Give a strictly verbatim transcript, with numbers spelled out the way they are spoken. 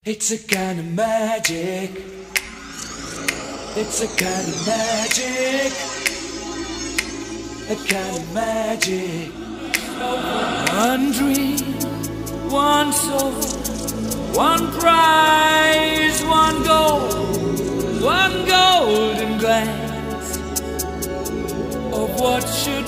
It's a kind of magic. It's a kind of magic. A kind of magic. One dream, one soul, one prize, one goal, one golden glance of what should